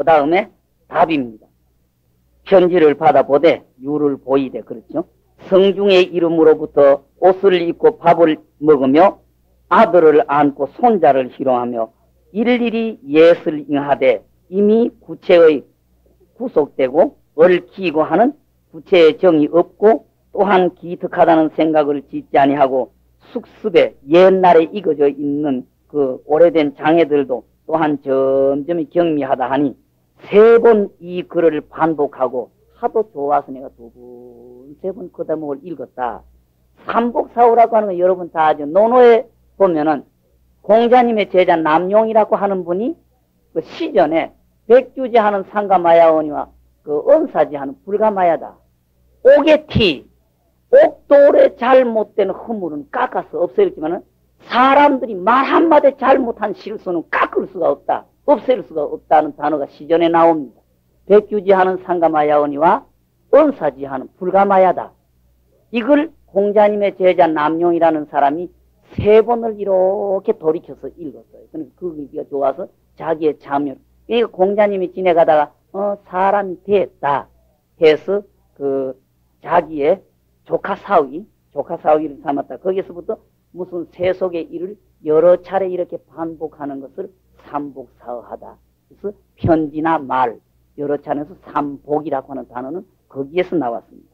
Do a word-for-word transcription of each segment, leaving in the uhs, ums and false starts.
그 다음에 답입니다. 편지를 받아보되 유를 보이되 그렇죠. 성중의 이름으로부터 옷을 입고 밥을 먹으며 아들을 안고 손자를 희롱하며 일일이 예를 잉하되 이미 구체의 구속되고 얽히고 하는 구체의 정이 없고 또한 기특하다는 생각을 짓지 아니하고 숙습에 옛날에 익어져 있는 그 오래된 장애들도 또한 점점 경미하다 하니 세 번 이 글을 반복하고 하도 좋아서 내가 두 번, 세 번 그 대목을 읽었다. 삼복사후라고 하는 건 여러분 다 아죠. 논어에 보면은 공자님의 제자 남용이라고 하는 분이 그 시전에 백주지 하는 상가마야원이와 그 은사지 하는 불가마야다. 옥에티, 옥돌에 잘못된 허물은 깎아서 없애겠지만은 사람들이 말 한마디 잘못한 실수는 깎을 수가 없다. 없앨 수가 없다는 단어가 시전에 나옵니다. 백주지 하는 상가마야원이와 은사지 하는 불가마야다. 이걸 공자님의 제자 남용이라는 사람이 세 번을 이렇게 돌이켜서 읽었어요. 그러니까 그게 좋아서 자기의 참여. 그러니까 공자님이 지내가다가 어 사람이 됐다 해서 그 자기의 조카 사위, 조카 사위를 삼았다. 거기서부터 무슨 세속의 일을 여러 차례 이렇게 반복하는 것을 삼복사허하다. 그래서 편지나 말 여러 차례에서 삼복이라고 하는 단어는 거기에서 나왔습니다.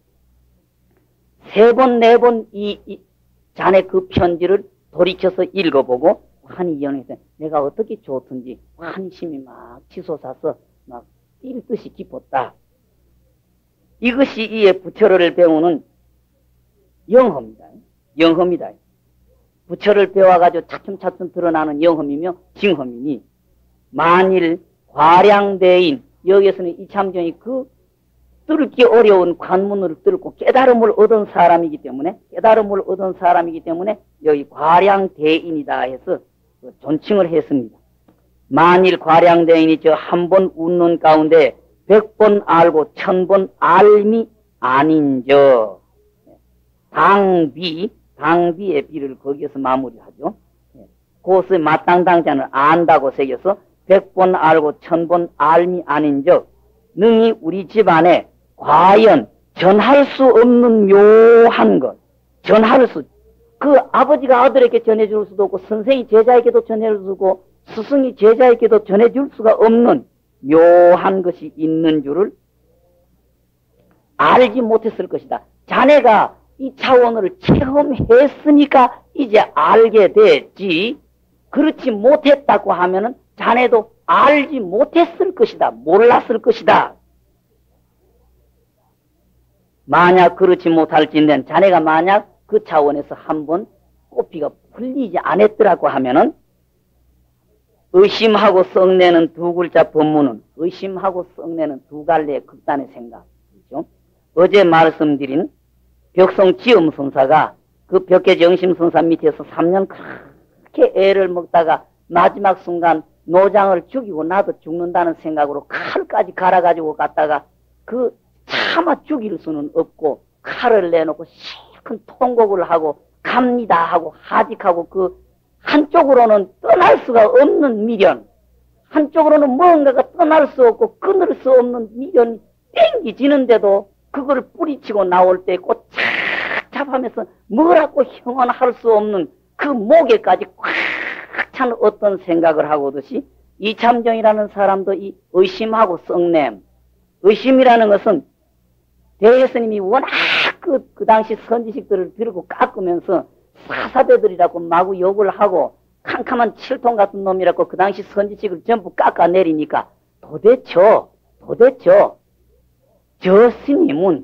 세 번, 네 번 이, 이 자네 그 편지를 돌이켜서 읽어보고 환히 연해서 내가 어떻게 좋든지 환심이 막 치솟아서 막 뛸 듯이 기뻤다. 이것이 이에 부처를 배우는 영험이다. 영험이다. 부처를 배워가지고 차츰차츰 드러나는 영험이며 징험이니 만일 과량대인 여기에서는 이참전이 그 뚫기 어려운 관문을 뚫고 깨달음을 얻은 사람이기 때문에 깨달음을 얻은 사람이기 때문에 여기 과량대인이다 해서 존칭을 했습니다. 만일 과량대인이 저 한 번 웃는 가운데 백 번 알고 천 번 알미 아닌저 당비 당비의 비를 거기에서 마무리하죠. 그것의 마땅당자는 안다고 새겨서 백 번 알고 천 번 알미 아닌저 능히 우리 집안에 과연 전할 수 없는 묘한 것 전할 수 그 아버지가 아들에게 전해줄 수도 없고 선생이 제자에게도 전해주고 스승이 제자에게도 전해줄 수가 없는 묘한 것이 있는 줄을 알지 못했을 것이다. 자네가 이 차원을 체험했으니까 이제 알게 됐지. 그렇지 못했다고 하면은 자네도 알지 못했을 것이다. 몰랐을 것이다. 만약 그렇지 못할진된 자네가 만약 그 차원에서 한번 꼬피가 풀리지 않았더라고 하면은 의심하고 썩내는 두 글자 법문은 의심하고 썩내는 두 갈래의 극단의 생각. 그렇죠? 어제 말씀드린 벽성 지엄선사가 그 벽계정심선사 밑에서 삼 년 그렇게 애를 먹다가 마지막 순간 노장을 죽이고 나도 죽는다는 생각으로 칼까지 갈아가지고 갔다가 그 차마 죽일 수는 없고 칼을 내놓고 실컷 통곡을 하고 갑니다 하고 하직하고 그 한쪽으로는 떠날 수가 없는 미련, 한쪽으로는 뭔가가 떠날 수 없고 끊을 수 없는 미련이 땡기지는데도 그걸 뿌리치고 나올 때 꼭 착잡하면서 뭐라고 형언할 수 없는 그 목에까지 꽉 찬 어떤 생각을 하고듯이 이참정이라는 사람도 이 의심하고 썩냄, 의심이라는 것은 대예스님이 워낙 그, 그 당시 선지식들을 들고 깎으면서 사사배들이라고 마구 욕을 하고 캄캄한 칠통 같은 놈이라고 그 당시 선지식을 전부 깎아내리니까 도대체 도대체 저 스님은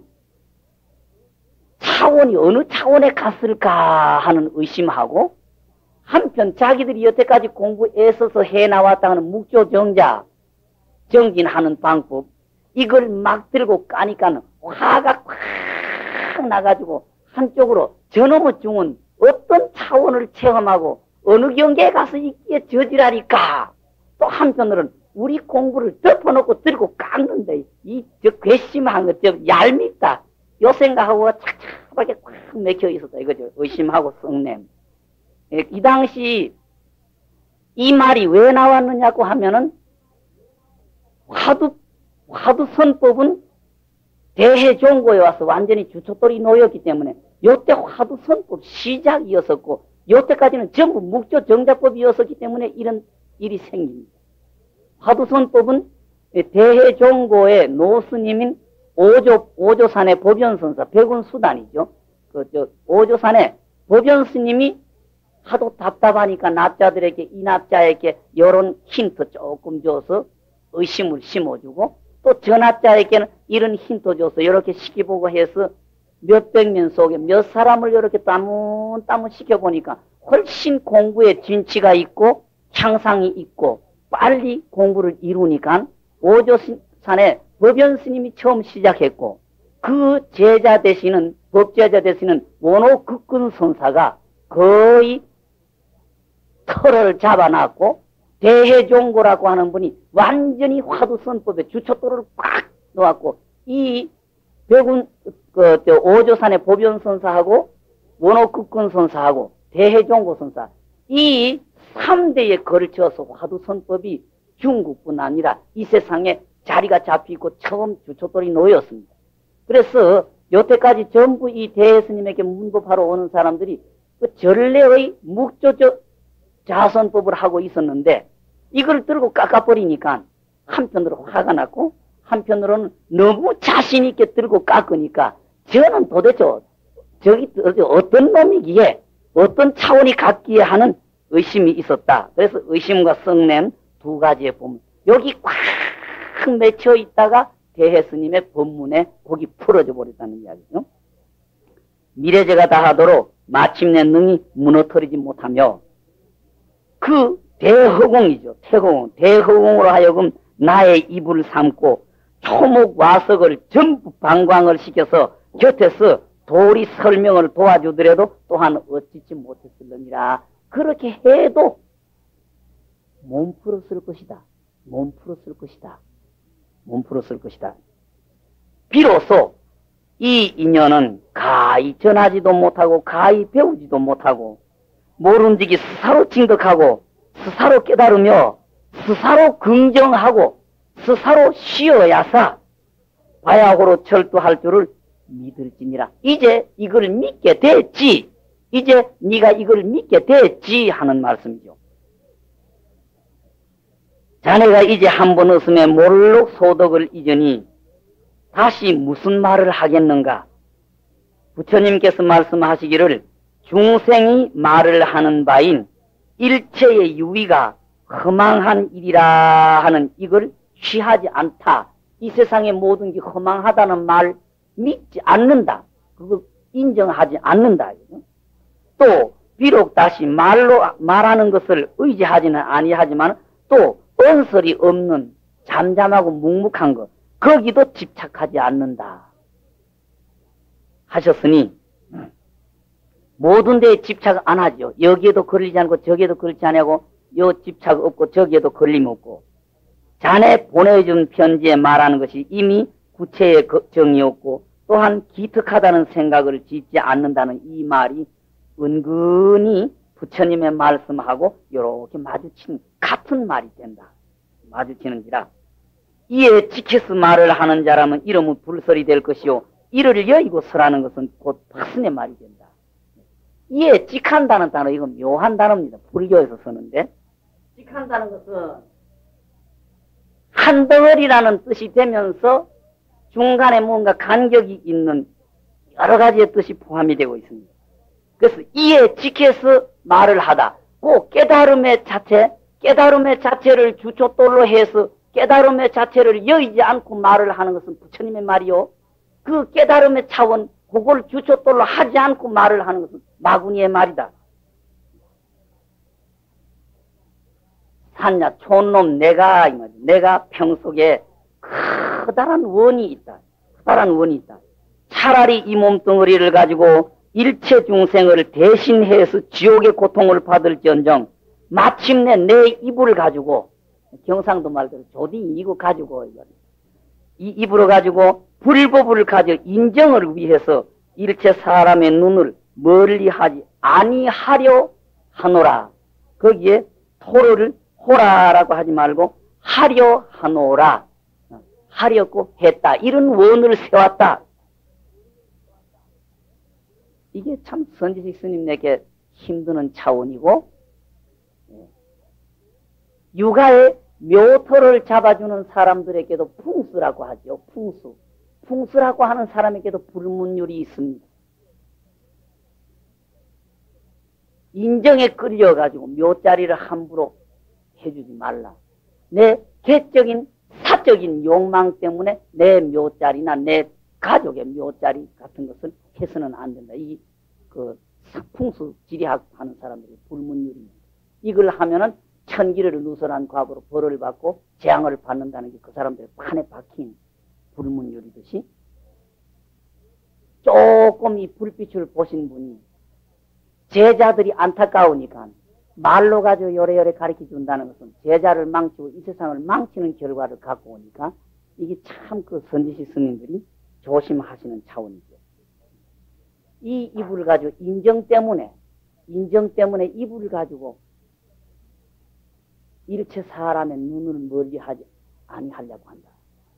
차원이 어느 차원에 갔을까 하는 의심하고 한편 자기들이 여태까지 공부 애써서 해나왔다 하는 묵조정자 정진하는 방법 이걸 막 들고 까니까는 화가 확 나가지고 한쪽으로 저놈의 중은 어떤 차원을 체험하고 어느 경계에 가서 있기에 저지랄일까 또 한편으로는 우리 공부를 덮어놓고 들고 깎는데 이 저 괘씸한 것 좀 얄밉다 요 생각하고 착착하게 꽉 맥혀 있었다 이거죠. 의심하고 썩냄. 이 당시 이 말이 왜 나왔느냐고 하면은 화두, 화두선법은 대해종고에 와서 완전히 주춧돌이 놓였기 때문에 요때 화두선법 시작이었었고 요때까지는 전부 묵조정작법이었었기 때문에 이런 일이 생깁니다. 화두선법은 대해종고의 노스님인 오조, 오조산의 법연선사, 백운수단이죠. 그, 저, 오조산의 법연스님이 하도 답답하니까 납자들에게, 이 납자에게 이런 힌트 조금 줘서 의심을 심어주고, 또 저 납자에게는 이런 힌트 줘서 이렇게 시켜보고 해서 몇백 명 속에 몇 사람을 이렇게 따문따문 시켜보니까 훨씬 공부에 진치가 있고 향상이 있고 빨리 공부를 이루니까 오조산의 법연스님이 처음 시작했고, 그 제자 되시는, 법제자 되시는 원호극근선사가 거의 털을 잡아놨고, 대해종고라고 하는 분이 완전히 화두선법에 주춧돌을 꽉 놓았고, 이 백운, 그, 저, 오조산의 법연선사하고, 원호극근선사하고, 대해종고선사, 이 삼 대에 걸쳐서 화두선법이 중국뿐 아니라 이 세상에 자리가 잡히고 처음 주춧돌이 놓였습니다. 그래서 여태까지 전부 이 대스님에게 문법하러 오는 사람들이 그 전례의 묵조적 자선법을 하고 있었는데 이걸 들고 깎아버리니까 한편으로 화가 났고 한편으로는 너무 자신있게 들고 깎으니까 저는 도대체 저기 어떤 놈이기에 어떤 차원이 같기에 하는 의심이 있었다. 그래서 의심과 성냄 두 가지에 보면 여기 꽉 맺혀 있다가 대해스님의 법문에 거기 풀어져 버렸다는 이야기죠. 미래제가 다하도록 마침내 능히 무너뜨리지 못하며 그 대허공이죠. 태공, 대허공으로 하여금 나의 입을 삼고 초목 와석을 전부 방광을 시켜서 곁에서 도리 설명을 도와주더라도 또한 어찌지 못했을느니라. 그렇게 해도 몸풀었을 것이다. 몸풀었을 것이다. 몸풀었을 것이다. 비로소 이 인연은 가히 전하지도 못하고 가히 배우지도 못하고 모른지기 스사로 징득하고 스사로 깨달으며 스사로 긍정하고 스사로 쉬어야사 바야호로 철도할 줄을 믿을지니라. 이제 이걸 믿게 됐지. 이제 네가 이걸 믿게 됐지 하는 말씀이죠. 자네가 이제 한 번 웃음에 몰록 소덕을 잊으니 다시 무슨 말을 하겠는가? 부처님께서 말씀하시기를 중생이 말을 하는 바인 일체의 유의가 허망한 일이라 하는 이걸 취하지 않다. 이 세상의 모든 게 허망하다는 말 믿지 않는다. 그거 인정하지 않는다. 또 비록 다시 말로 말하는 것을 의지하지는 아니하지만 또 언설이 없는 잠잠하고 묵묵한 것 거기도 집착하지 않는다 하셨으니 모든 데에 집착 안 하죠. 여기에도 걸리지 않고 저기에도 걸리지 않고 요 집착 없고 저기에도 걸림 없고 자네 보내준 편지에 말하는 것이 이미 구체의 정이 없고 또한 기특하다는 생각을 짓지 않는다는 이 말이 은근히 부처님의 말씀하고 이렇게 마주친 같은 말이 된다. 마주치는지라. 이에 지켜서 말을 하는 자라면 이름은 불설이 될 것이요 이를 여의고 설하는 것은 곧 파슨의 말이 된다. 이에 직한다는 단어 이건 묘한 단어입니다. 불교에서 쓰는데 직한다는 것은 한 덩어리라는 뜻이 되면서 중간에 뭔가 간격이 있는 여러 가지의 뜻이 포함이 되고 있습니다. 그래서 이에 지켜서 말을 하다. 그 깨달음의 자체, 깨달음의 자체를 주춧돌로 해서 깨달음의 자체를 여의지 않고 말을 하는 것은 부처님의 말이요. 그 깨달음의 차원, 그걸 주춧돌로 하지 않고 말을 하는 것은 마구니의 말이다. 산냐, 촌놈, 내가, 이 말이야. 내가 평속에 커다란 원이 있다. 커다란 원이 있다. 차라리 이 몸뚱어리를 가지고 일체 중생을 대신해서 지옥의 고통을 받을지언정 마침내 내 입을 가지고 경상도 말대로 조딩 이거 가지고 이 입으로 가지고 불법을 가지고 인정을 위해서 일체 사람의 눈을 멀리하지 아니하려 하노라. 거기에 토를 호라라고 하지 말고 하려 하노라. 하려고 했다. 이런 원을 세웠다. 이게 참 선지식 스님에게 힘드는 차원이고, 육아의 묘토를 잡아주는 사람들에게도 풍수라고 하죠. 풍수. 풍수라고 하는 사람에게도 불문율이 있습니다. 인정에 끌려가지고 묘자리를 함부로 해주지 말라. 내 개적인 사적인 욕망 때문에 내 묘자리나 내 가족의 묘자리 같은 것을 해서는 안 된다. 이 그 풍수 지리학 하는 사람들이 불문율입니다. 이걸 하면은 천기를 누설한 과거로 벌을 받고 재앙을 받는다는 게 그 사람들의 판에 박힌 불문율이듯이, 조금 이 불빛을 보신 분이 제자들이 안타까우니까 말로 가지고 요래요래 가르쳐 준다는 것은 제자를 망치고 이 세상을 망치는 결과를 갖고 오니까 이게 참 그 선지식 스님들이 조심하시는 차원이죠. 이 이불을 가지고 인정 때문에, 인정 때문에 이불을 가지고 일체 사람의 눈을 멀리 하지 아니하려고 한다.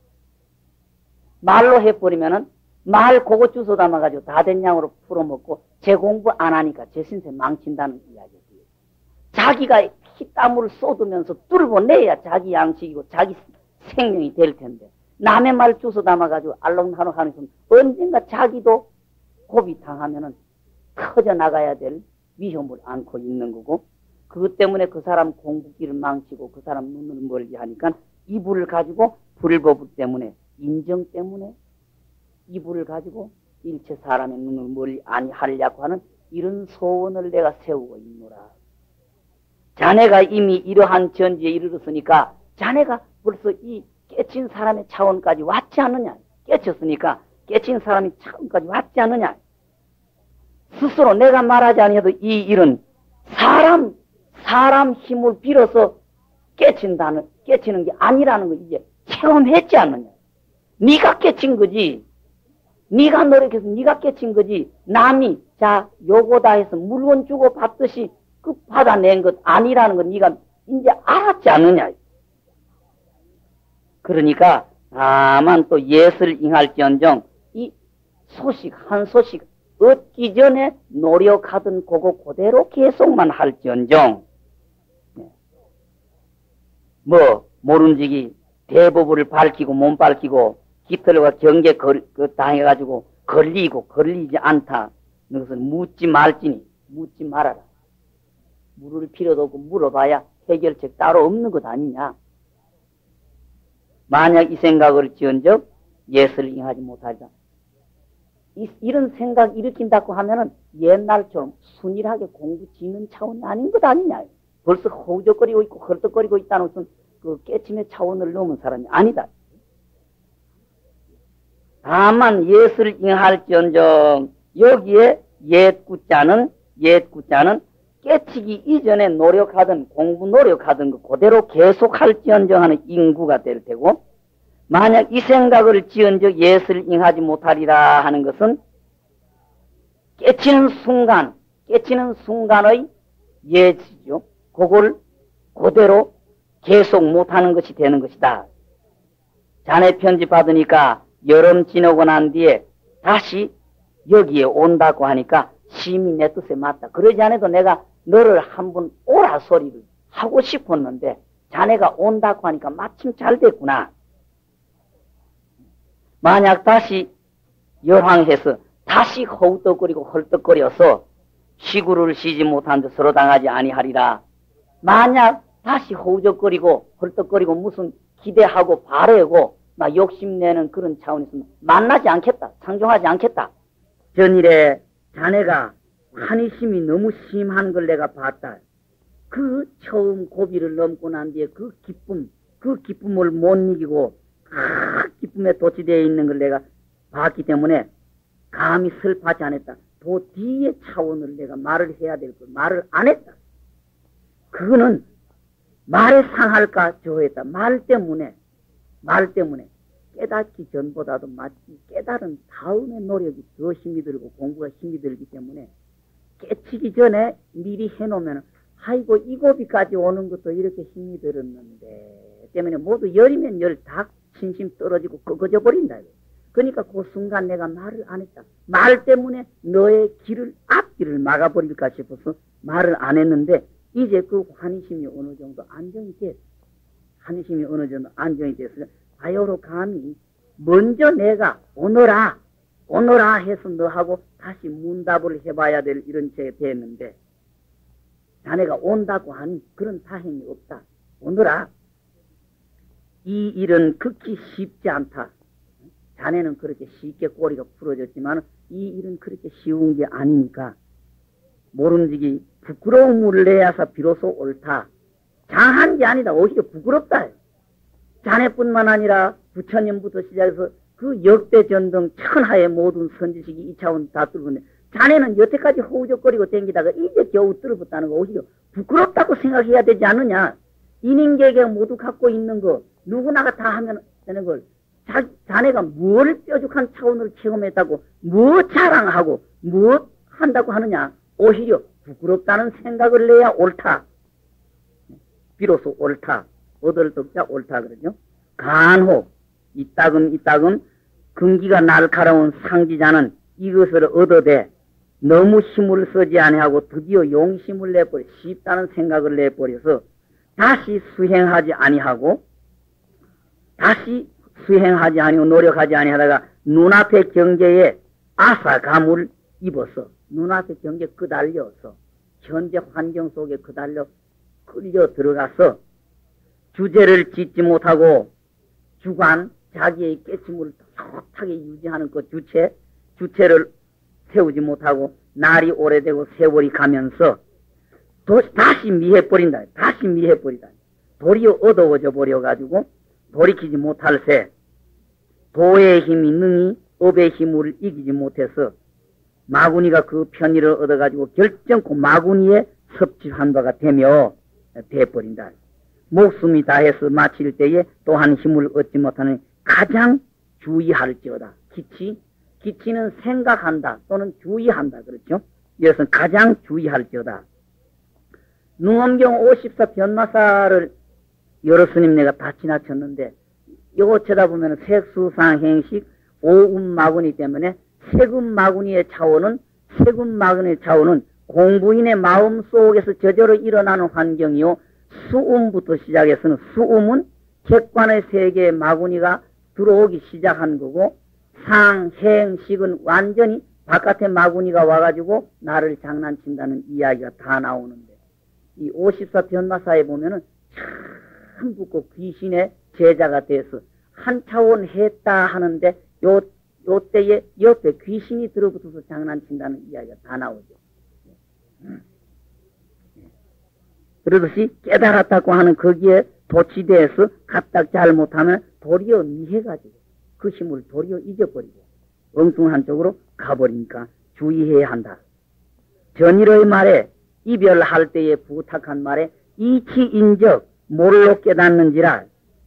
말로 해버리면은 말 그거 주워 담아가지고 다 된 양으로 풀어먹고 제 공부 안 하니까 제 신세 망친다는 이야기예요. 자기가 피땀을 쏟으면서 뚫어내야 자기 양식이고 자기 생명이 될 텐데, 남의 말 주워 담아가지고 알렁달렁 하는 건 언젠가 자기도 고비 당하면은 커져 나가야 될 위험을 안고 있는 거고, 그것 때문에 그 사람 공부기를 망치고 그 사람 눈을 멀리 하니까 이불을 가지고 불법을 때문에, 인정 때문에 이불을 가지고 일체 사람의 눈을 멀리 아니하려고 하는 이런 소원을 내가 세우고 있노라. 자네가 이미 이러한 전지에 이르렀으니까 자네가 벌써 이 깨친 사람의 차원까지 왔지 않느냐. 깨쳤으니까 깨친 사람의 차원까지 왔지 않느냐. 스스로 내가 말하지 아니해도 이 일은 사람 사람 힘을 빌어서 깨친다는, 깨치는 게 아니라는 거 이제 체험했지 않느냐. 네가 깨친 거지. 네가 노력해서 네가 깨친 거지. 남이 자 요거다 해서 물건 주고 받듯이 그 받아낸 것 아니라는 거 네가 이제 알았지 않느냐. 그러니까 다만 또 예슬 ing할지언정 이 소식 한 소식 얻기 전에 노력하던 그거 그대로 계속만 할지언정, 뭐 모름지기 대법을 밝히고 못 밝히고 깃털과 경계 걸, 그 당해가지고 걸리고 걸리지 않다. 그것은 묻지 말지니 묻지 말아라. 물을 필요도 없고 물어봐야 해결책 따로 없는 것 아니냐. 만약 이 생각을 지은적 예슬을 ing하지 못하리라. 이, 이런 생각 일으킨다고 하면은 옛날처럼 순일하게 공부 지는 차원이 아닌 것 아니냐. 벌써 허우적거리고 있고 헐떡거리고 있다는 것은 그 깨침의 차원을 넘은 사람이 아니다. 다만 예슬을 ing할지언정 여기에 옛구자는 옛구자는 깨치기 이전에 노력하던 공부 노력하던 거 그대로 계속할지언정 하는 인구가 될 테고, 만약 이 생각을 지은적 예슬을 ing하지 못하리라 하는 것은 깨치는 순간 깨치는 순간의 예지죠. 그걸 그대로 계속 못하는 것이 되는 것이다. 자네 편지 받으니까 여름 지나고 난 뒤에 다시 여기에 온다고 하니까 심히 내 뜻에 맞다. 그러지 않아도 내가 너를 한번 오라 소리를 하고 싶었는데 자네가 온다고 하니까 마침 잘 됐구나. 만약 다시 열황해서 다시 허우떡거리고 헐떡거려서 시구를 쉬지 못한 데 서로 당하지 아니하리라. 만약 다시 허우적거리고 헐떡거리고 무슨 기대하고 바래고 막 욕심내는 그런 차원에서 만나지 않겠다. 상종하지 않겠다. 전일에 자네가 환희심이 너무 심한 걸 내가 봤다. 그 처음 고비를 넘고 난 뒤에 그 기쁨, 그 기쁨을 못 이기고 그 기쁨에 도취되어 있는 걸 내가 봤기 때문에 감히 슬퍼하지 않았다. 또 뒤의 차원을 내가 말을 해야 될 걸 말을 안 했다. 그거는 말에 상할까 저했다. 말 때문에, 말 때문에 깨닫기 전보다도 마치 깨달은 다음에 노력이 더 힘이 들고 공부가 힘이 들기 때문에 깨치기 전에 미리 해놓으면 아이고 이 고비까지 오는 것도 이렇게 힘이 들었는데 때문에 모두 열이면 열 다 신심 떨어지고 꺾어져 버린다. 그러니까 그 순간 내가 말을 안 했다. 말 때문에 너의 길을, 앞길을 막아버릴까 싶어서 말을 안 했는데, 이제 그 환희심이 어느 정도 안정이 됐어. 환희심이 어느 정도 안정이 됐어요. 바요로 감히 먼저 내가 오너라, 오너라 해서 너하고 다시 문답을 해봐야 될 이런 제 됐는데, 자네가 온다고 하니 그런 다행이 없다. 오너라. 이 일은 극히 쉽지 않다. 자네는 그렇게 쉽게 꼬리가 풀어졌지만 이 일은 그렇게 쉬운 게 아니니까 모름지기 부끄러움을 내야사 비로소 옳다. 장한 게 아니다. 오히려 부끄럽다. 자네뿐만 아니라 부처님부터 시작해서 그 역대 전등 천하의 모든 선지식이 이 차원 다 뚫었네. 자네는 여태까지 허우적거리고 댕기다가 이제 겨우 뚫어붙다는 거 오히려 부끄럽다고 생각해야 되지 않느냐. 인인계계 모두 갖고 있는 거 누구나가 다 하면 되는 걸 자, 자네가 뭘 뾰족한 차원을 체험했다고 뭐 자랑하고 뭐 한다고 하느냐. 오히려 부끄럽다는 생각을 내야 옳다. 비로소 옳다. 얻을 덕자 옳다 그러죠. 간혹 이따금 이따금 근기가 날카로운 상지자는 이것을 얻어대 너무 힘을 쓰지 아니하고 드디어 용심을 내버려 쉽다는 생각을 내버려서 다시 수행하지 아니하고 다시 수행하지 아니하고 노력하지 아니하다가 눈앞의 경계에 아사감을 입어서 눈앞의 경계에 그달려서 현재 환경 속에 그달려 끌려 들어가서 주제를 짓지 못하고 주관 자기의 깨침을 떳하게 유지하는 그 주체 주체를 세우지 못하고 날이 오래되고 세월이 가면서 도, 다시 미해버린다. 다시 미해버리다. 도리어 어두워져 버려가지고 돌이키지 못할 새 도의 힘이 능히 업의 힘을 이기지 못해서 마구니가 그 편의를 얻어가지고 결정코 마구니에 섭집한 바가 되며 돼버린다. 목숨이 다해서 마칠 때에 또한 힘을 얻지 못하는 가장 주의할지어다. 기치, 기치는 생각한다 또는 주의한다 그렇죠. 이것은 가장 주의할지어다. 능엄경 오십사 변마사를 여러 스님 내가 다 지나쳤는데 이거 쳐다보면 색수상행식 오음마구니 때문에 세금마구니의 차원은 세금마구니의 차원은 공부인의 마음 속에서 저절로 일어나는 환경이요. 수음부터 시작해서는 수음은 객관의 세계에 마구니가 들어오기 시작한 거고 상행식은 완전히 바깥에 마구니가 와가지고 나를 장난친다는 이야기가 다 나오는데 이 오십사 변마사에 보면은 참 붙고 귀신의 제자가 돼서 한 차원 했다 하는데 요, 요 때에 옆에 귀신이 들어붙어서 장난친다는 이야기가 다 나오죠. 그러듯이 깨달았다고 하는 거기에 도취돼서 까딱 잘못하면 도리어 미해가지고 그 힘을 도리어 잊어버리고 엉뚱한 쪽으로 가버리니까 주의해야 한다. 전일의 말에 이별할 때에 부탁한 말에 이치인적 뭘로 깨닫는지라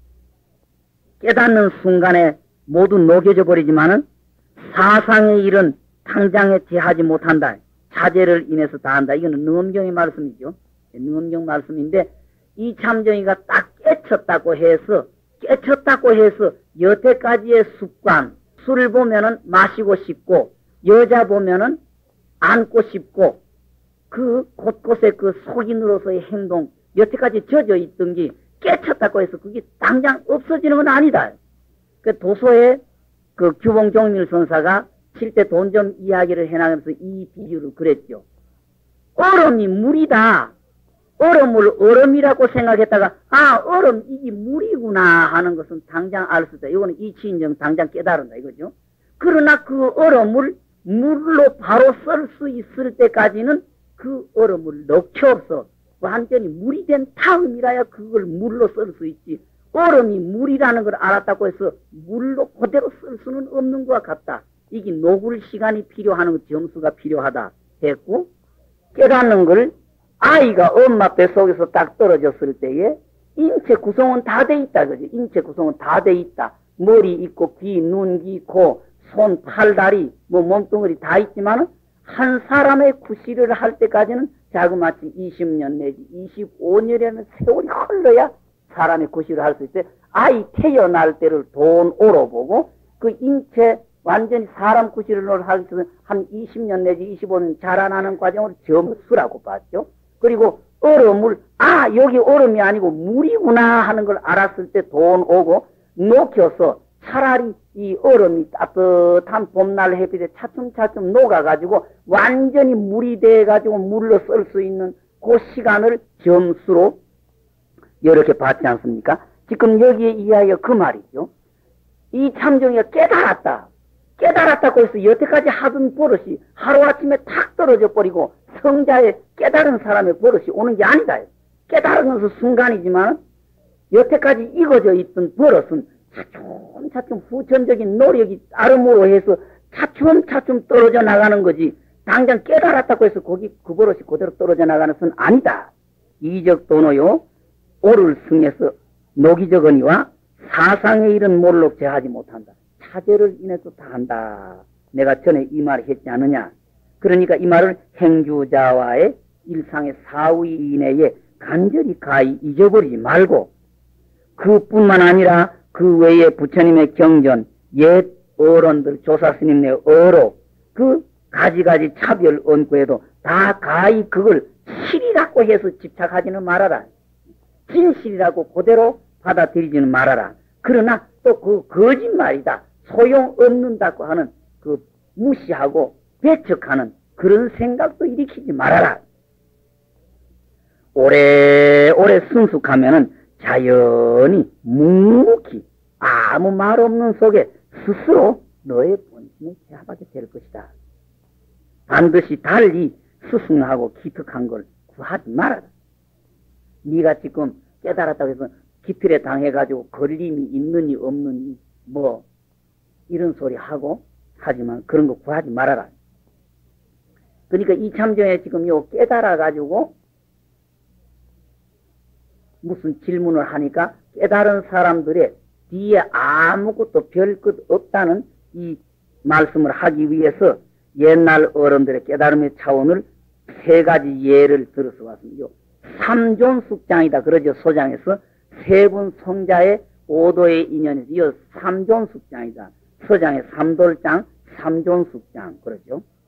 깨닫는 순간에 모두 녹여져 버리지만은 사상의 일은 당장에 제하지 못한다. 자제를 인해서 다 한다. 이거는 능엄경의 말씀이죠. 능엄경 말씀인데 이 참정이가 딱 깨쳤다고 해서 깨쳤다고 해서 여태까지의 습관 술을 보면은 마시고 싶고 여자 보면은 안고 싶고 그 곳곳에 그 속인으로서의 행동 여태까지 젖어 있던 게 깨쳤다고 해서 그게 당장 없어지는 건 아니다. 그 도서에 그 규봉종밀 선사가 칠대 돈점 이야기를 해나가면서 이 비유를 그랬죠. 얼음이 물이다. 얼음을 얼음이라고 생각했다가 아 얼음 이게 물이구나 하는 것은 당장 알 수 있다. 이거는 이치인정 당장 깨달은다 이거죠. 그러나 그 얼음을 물로 바로 쓸 수 있을 때까지는 그 얼음을 넣기 없어. 완전히 물이 된 다음이라야 그걸 물로 쓸 수 있지. 얼음이 물이라는 걸 알았다고 해서 물로 그대로 쓸 수는 없는 것과 같다. 이게 녹을 시간이 필요하는 점수가 필요하다 했고 깨닫는 걸 아이가 엄마 뱃속에서 딱 떨어졌을 때에 인체 구성은 다 돼 있다 그지. 인체 구성은 다 돼 있다. 머리 있고 귀, 눈, 귀, 코, 손, 팔, 다리 뭐 몸뚱어리 다 있지만은 한 사람의 구실을 할 때까지는 자그마치 이십 년 내지 이십오 년이라는 세월이 흘러야 사람의 구실을 할 수 있대. 아이 태어날 때를 돈 오로 보고 그 인체 완전히 사람 구실을 하기 위해서 한 이십 년 내지 이십오 년 자라나는 과정을 점수라고 봤죠. 그리고 얼음을 아 여기 얼음이 아니고 물이구나 하는 걸 알았을 때 돈 오고 녹여서 차라리 이 얼음이 따뜻한 봄날 햇빛에 차츰차츰 녹아가지고 완전히 물이 돼가지고 물로 쓸 수 있는 그 시간을 점수로 이렇게 봤지 않습니까? 지금 여기에 이야기가 그 말이죠. 이 참정이가 깨달았다. 깨달았다고 해서 여태까지 하던 버릇이 하루아침에 탁 떨어져 버리고 성자의 깨달은 사람의 버릇이 오는 게 아니다. 깨달은 것은 순간이지만 여태까지 익어져 있던 버릇은 차츰차츰 후천적인 노력이 따름으로 해서 차츰차츰 떨어져 나가는 거지 당장 깨달았다고 해서 거기 그 버릇이 그대로 떨어져 나가는 것은 아니다. 이적 도노요 오를 승해서 노기적언이와 사상의 일은 몰록 제하지 못한다. 차제를 인해서 다 한다. 내가 전에 이 말을 했지 않느냐. 그러니까 이 말을 행주자와의 일상의 사위 이내에 간절히 가히 잊어버리지 말고 그뿐만 아니라 그 외에 부처님의 경전, 옛 어른들, 조사스님의 어로 그 가지가지 차별 언고에도 다 가히 그걸 실이라고 해서 집착하지는 말아라. 진실이라고 그대로 받아들이지는 말아라. 그러나 또 그 거짓말이다. 소용없는다고 하는 그 무시하고 배척하는 그런 생각도 일으키지 말아라. 오래오래 순숙하면은 자연히 묵묵히 아무 말 없는 속에 스스로 너의 본심을 제압하게 될 것이다. 반드시 달리 스승하고 기특한 걸 구하지 말아라. 네가 지금 깨달았다고 해서 기틀에 당해가지고 걸림이 있느니 없느니 뭐 이런 소리 하고 하지만 그런 거 구하지 말아라. 그러니까 이 참정에 지금 요 깨달아가지고 무슨 질문을 하니까 깨달은 사람들의 뒤에 아무것도 별것 없다는 이 말씀을 하기 위해서 옛날 어른들의 깨달음의 차원을 세 가지 예를 들어서 왔습니다. 삼존숙장이다 그러죠. 소장에서 세 분 성자의 오도의 인연에서 이 삼존숙장이다. 서장의 삼돌장, 삼존숙장 그러죠.